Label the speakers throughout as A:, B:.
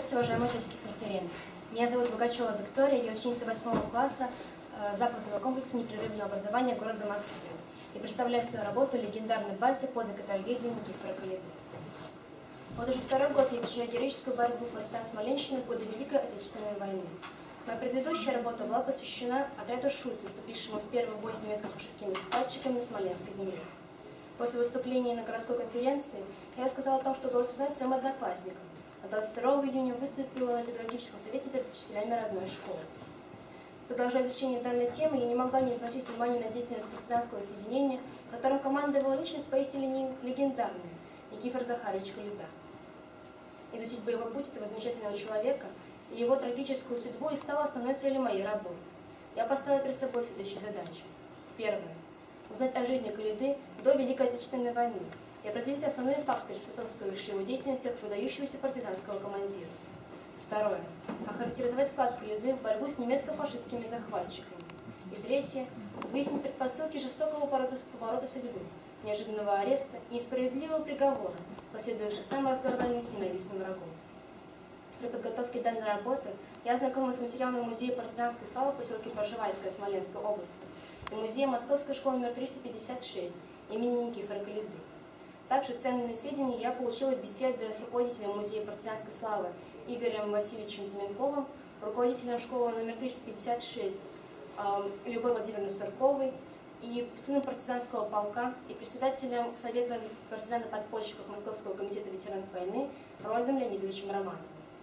A: Здравствуйте, уважаемые участники конференции. Меня зовут Богачева Виктория, я ученица 8 класса Западного комплекса непрерывного образования города Москвы. И представляю свою работу «Легендарный батя. Подвиг и трагедии Никифора Коляды». Вот уже второй год я изучаю героическую борьбу партизан Смоленщины в годы Великой Отечественной войны. Моя предыдущая работа была посвящена отряду Шульца, вступившему в первый бой с немецко-фашистскими захватчиками на Смоленской земле. После выступления на городской конференции я рассказала о том, что удалось узнать своим одноклассникам. А 22 июня выступила на педагогическом совете перед учителями родной школы. Продолжая изучение данной темы, я не могла не обратить внимание на деятельность партизанского соединения, которым командовала личность поистине легендарная Никифор Захарович Коляда. Изучить боевой путь этого замечательного человека и его трагическую судьбу и стала основной целью моей работы. Я поставила перед собой следующие задачи. Первое. Узнать о жизни Коляды до Великой Отечественной войны и определить основные факторы, способствующие его деятельности как выдающегося партизанского командира. Второе. Охарактеризовать вклад Коляды в борьбу с немецко-фашистскими захватчиками. И третье. Выяснить предпосылки жестокого поворота судьбы, неожиданного ареста и несправедливого приговора, последующего сам разгар войны с ненавистным врагом. При подготовке данной работы я ознакомилась с материалами Музея партизанской славы в поселке Пржевальское Смоленской области и Музея Московской школы номер 356 имени Никифора Коляды. Также ценные сведения я получила, беседуя с руководителем Музея партизанской славы Игорем Васильевичем Зименковым, руководителем школы номер 356 Любовью Владимировной Сурковой и сыном партизанского полка и председателем Совета партизан-подпольщиков Московского комитета ветеранов войны Роальдом Леонидовичем Романовым.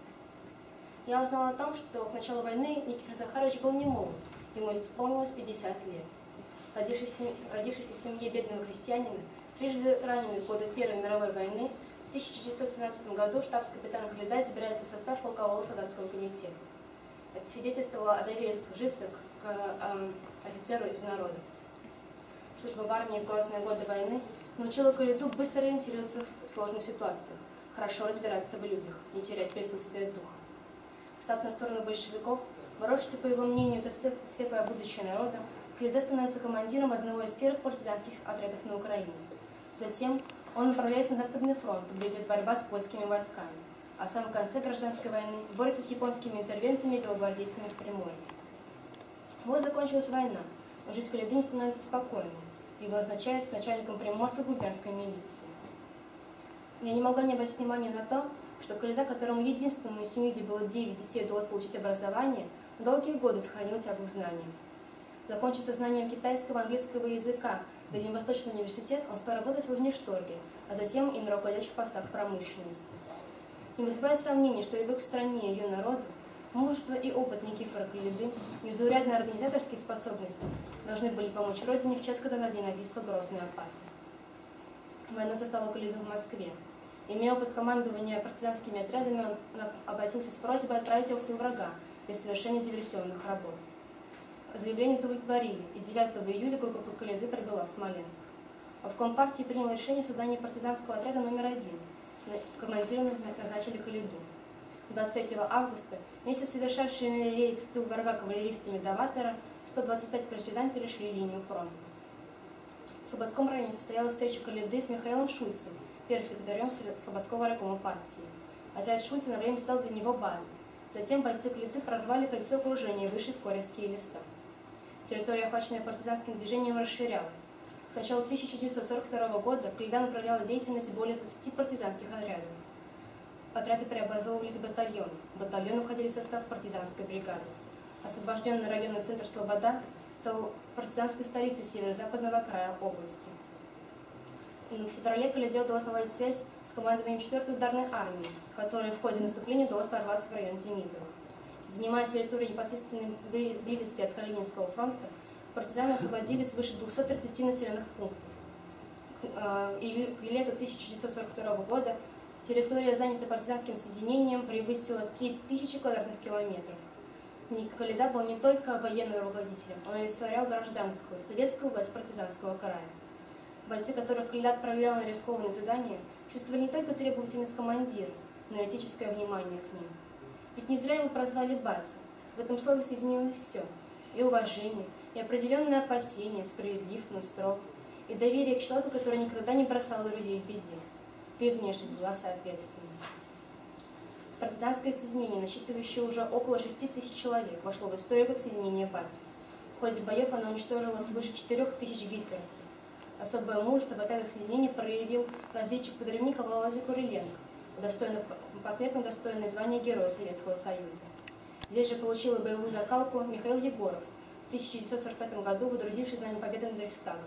A: Я узнала о том, что к началу войны Никифор Захарович был не молод, ему исполнилось 50 лет. Родившийся в семье бедного крестьянина, трижды раненый в годы Первой мировой войны, в 1917 году штабс-капитан Коляда избирается в состав полкового солдатского комитета. Это свидетельствовало о доверии сослуживцев к офицеру из народа. Служба в армии в грозные годы войны научила Коляду быстро ориентироваться в сложных ситуациях, хорошо разбираться в людях, не терять присутствие духа. Став на сторону большевиков, боровшийся, по его мнению, за светлое будущее народа, Коляда становится командиром одного из первых партизанских отрядов на Украине. Затем он направляется на Западный фронт, где идет борьба с польскими войсками, а в самом конце гражданской войны борется с японскими интервентами и белогвардейцами в Приморье. Вот закончилась война, но жизнь Коляды не становится спокойной. Его назначают начальником Приморской губернской милиции. Я не могла не обратить внимания на то, что Коляда, которому единственному из семьи, где было 9 детей, удалось получить образование, долгие годы сохранил тягу к знаниям. Закончив со знанием китайского и английского языка в Дальневосточный университет, он стал работать во внешторге, а затем и на руководящих постах в промышленности. Не вызывает сомнений, что любовь к стране и ее народу, мужество и опыт Никифора Коляды, незаурядные организаторские способности должны были помочь Родине в час, когда над ней нависла грозная опасность. Война застала Коляду в Москве. Имея опыт командования партизанскими отрядами, он обратился с просьбой отправить его в тыл врага для совершения диверсионных работ. Заявление удовлетворили, и 9 июля группа Коляды прибыла в Смоленск. Обком партии принял решение о создании партизанского отряда номер 1. Командиром назначили Коляду. 23 августа, вместе с совершавшими рейд в тыл врага кавалеристами Даватора, 125 партизан перешли линию фронта. В Слободском районе состоялась встреча Коляды с Михаилом Шульцем, первым секретарем Слободского райкома партии. Отряд Шульца на время стал для него базой. Затем бойцы Коляды прорвали кольцо окружения, вышли в Коревские леса. Территория, охваченная партизанским движением, расширялась. К началу 1942 года Коляда направляла деятельность более 20 партизанских отрядов. Отряды преобразовывались в батальоны. Батальоны входили в состав партизанской бригады. Освобожденный районный центр Слобода стал партизанской столицей северо-западного края области. В феврале Коляде удалось наладить связь с командованием 4-й ударной армии, которой в ходе наступления удалось прорваться в район Демидова. Занимая территорию непосредственной близости от Калининского фронта, партизаны освободили свыше 230 населенных пунктов. К лету 1942 года территория, занятая партизанским соединением, превысила 3000 квадратных километров. Коляда был не только военным руководителем, он олицетворял гражданскую, советскую власть партизанского края. Бойцы, которых Коляда отправлял на рискованные задания, чувствовали не только требовательность командира, но и этическое внимание к ним. Ведь не зря его прозвали батя. В этом слове соединилось все – и уважение, и определенное опасение, справедлив, но строг, и доверие к человеку, который никогда не бросал друзей в беде. Да и внешность была соответственной. партизанское соединение, насчитывающее уже около 6000 человек, вошло в историю как соединение Бати. В ходе боев оно уничтожило свыше 4000 гитлеровцев. Особое мужество в атаках соединения проявил разведчик-подрывник Володя Куриленко, посмертно удостоенный звания Героя Советского Союза. Здесь же получил и боевую закалку Михаил Егоров, в 1945 году водрузивший знамя победы над Рейхстагом.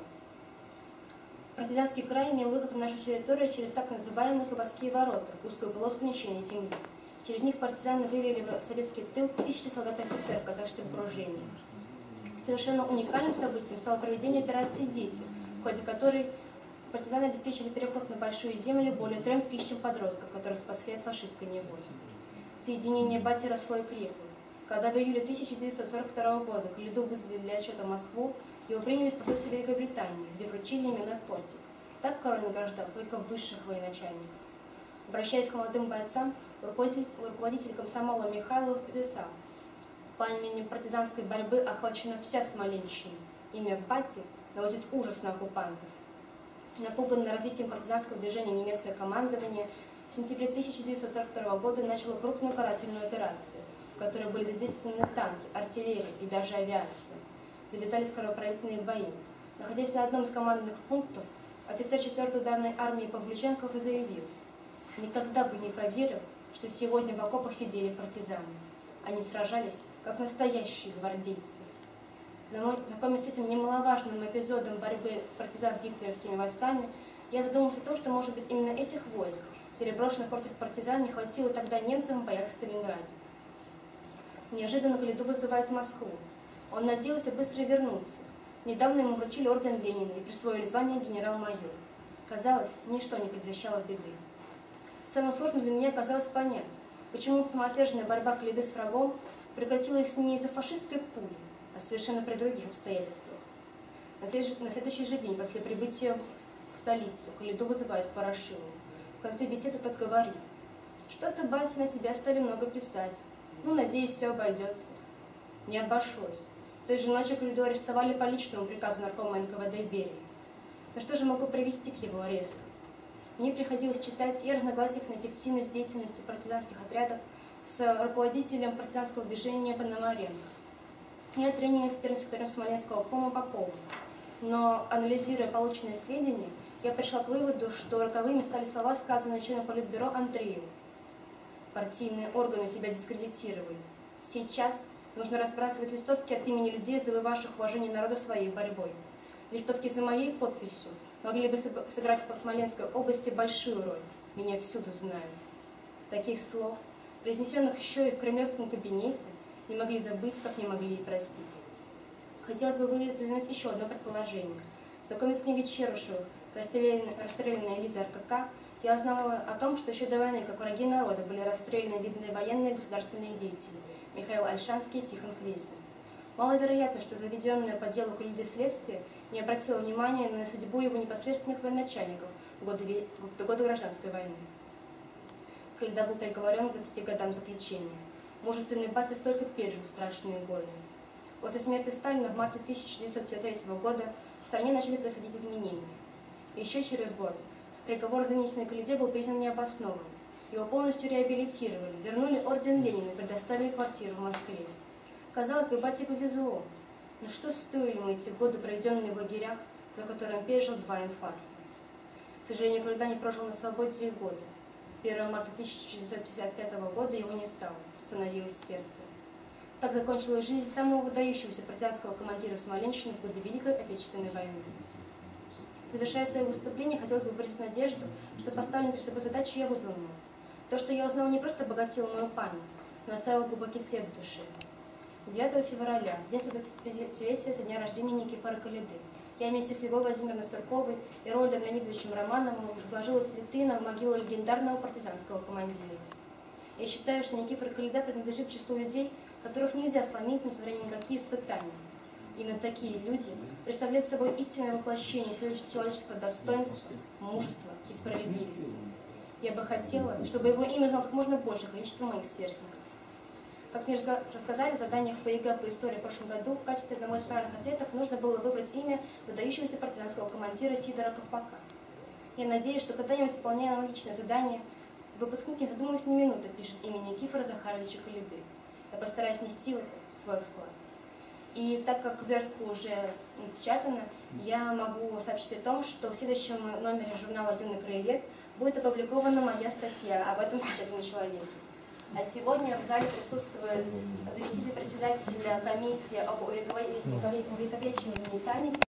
A: Партизанский край имел выход в нашу территорию через так называемые Слободские ворота, узкую полоску ничейной земли. Через них партизаны вывели в советский тыл 1000 солдат и офицеров, оказавшихся в окружении. Совершенно уникальным событием стало проведение операции «Дети», в ходе которой партизаны обеспечили переход на Большую Землю более 3000 подростков, которых спасли от фашистской неволи. Соединение Бати росло и крепло. Когда в июле 1942 года Коляду вызвали для отчета в Москву, его приняли в посольстве Великобритании, где вручили именной портик. Так король награждал только высших военачальников. Обращаясь к молодым бойцам, руководитель комсомола Михайлов писал: «Пламенем партизанской борьбы охвачена вся Смоленщина. Имя Бати наводит ужас на оккупантов». Напуганное развитием партизанского движения немецкое командование в сентябре 1942 года начало крупную карательную операцию, в которой были задействованы танки, артиллерия и даже авиация. Завязались кровопролитные бои. Находясь на одном из командных пунктов, офицер 4-й ударной армии Павлюченков заявил: «Никогда бы не поверил, что сегодня в окопах сидели партизаны. Они сражались, как настоящие гвардейцы». Знакомясь с этим немаловажным эпизодом борьбы партизан с гитлеровскими войсками, я задумался о том, что, может быть, именно этих войск, переброшенных против партизан, не хватило тогда немцам в боях в Сталинграде. Неожиданно Коляду вызывают в Москву. Он надеялся быстро вернуться. Недавно ему вручили орден Ленина и присвоили звание генерал-майор. Казалось, ничто не предвещало беды. Самое сложное для меня оказалось понять, почему самоотверженная борьба Коляды с врагом прекратилась не из-за фашистской пули, а совершенно при других обстоятельствах. На следующий же день после прибытия в столицу Коляду вызывают к Ворошилову. В конце беседы тот говорит: «Что-то, батя, на тебя стали много писать. Ну, надеюсь, все обойдется». Не обошлось. Той же ночью Коляду арестовали по личному приказу наркома НКВД Берии. Но что же могло привести к его аресту? Мне приходилось читать и о разногласиях на эффективность деятельности партизанских отрядов с руководителем партизанского движения Пономаренко и о тренинге с первым секретарем Смоленского обкома Поповым. Но, анализируя полученные сведения, я пришла к выводу, что роковыми стали слова, сказанные членом Политбюро Андрееву. Партийные органы себя дискредитировали. Сейчас нужно разбрасывать листовки от имени людей, завоевавших уважение народа своей борьбой. Листовки за моей подписью могли бы сыграть в Смоленской области большую роль. Меня всюду знают. Таких слов, произнесенных еще и в кремлевском кабинете, не могли забыть, как не могли и простить. Хотелось бы выдвинуть еще одно предположение. Знакомясь с книгой Черышевых «Расстрелянные элиты РКК», я узнала о том, что еще до войны, как враги народа, были расстреляны видные военные и государственные деятели Михаил Ольшанский и Тихон Хлесин. Маловероятно, что заведенное по делу Коляды следствие не обратило внимания на судьбу его непосредственных военачальников в годы гражданской войны. Коляда был приговорен к 20 годам заключения. Мужественный батя столько пережил страшные годы. После смерти Сталина в марте 1953 года в стране начали происходить изменения. Еще через год приговор, вынесенный Коляде, был признан необоснованным. Его полностью реабилитировали, вернули орден Ленина и предоставили квартиру в Москве. Казалось бы, бате повезло. Но что стоили ему эти годы, проведенные в лагерях, за которые он пережил 2 инфаркта? К сожалению, Коляда не прожил на свободе и годы. 1 марта 1955 года его не стало, остановилось сердце. Так закончилась жизнь самого выдающегося партизанского командира Смоленщины в годы Великой Отечественной войны. Завершая свое выступление, хотелось бы выразить надежду, что поставленные перед собой задачи я выполнила. То, что я узнала, не просто обогатило мою память, но оставило глубокий след в душе. 9 февраля, в день 25-летия со дня рождения Никифора Коляды, я вместе с Любовью Владимировной Сурковой и Рольдом Леонидовичем Романовым возложила цветы на могилу легендарного партизанского командира. Я считаю, что Никифор Коляда принадлежит к числу людей, которых нельзя сломить, несмотря ни на какие испытания. Именно такие люди представляют собой истинное воплощение человеческого достоинства, мужества и справедливости. Я бы хотела, чтобы его имя знало как можно большее количество моих сверстников. Как мне рассказали в заданиях по ЕГЭ по истории в прошлом году, в качестве одного из правильных ответов нужно было выбрать имя выдающегося партизанского командира Сидора Ковпака. Я надеюсь, что когда-нибудь, выполняя аналогичное задание, Выпускник, не задумываясь ни минуты, пишет имя Никифора Захаровича Кулебы. Я постараюсь внести свой вклад. И так как верстка уже напечатана, я могу сообщить о том, что в следующем номере журнала «Юный краевед» будет опубликована моя статья об этом замечательном человеке. А сегодня в зале присутствует заместитель председателя комиссии об увековечивании Таницы